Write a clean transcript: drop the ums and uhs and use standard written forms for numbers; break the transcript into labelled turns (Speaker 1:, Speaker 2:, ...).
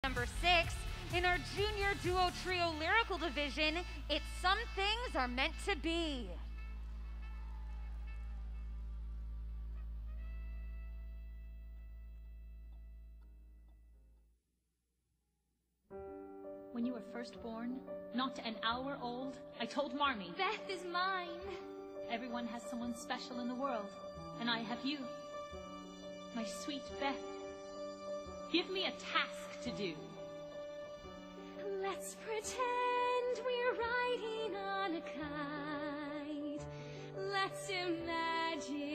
Speaker 1: Number 6, in our junior duo trio lyrical division, it's Some Things Are Meant to Be.
Speaker 2: When you were first born, not an hour old, I told Marmee,
Speaker 3: Beth is mine.
Speaker 2: Everyone has someone special in the world, and I have you. My sweet Beth, give me a task to do.
Speaker 3: Let's pretend we're riding on a kite. Let's imagine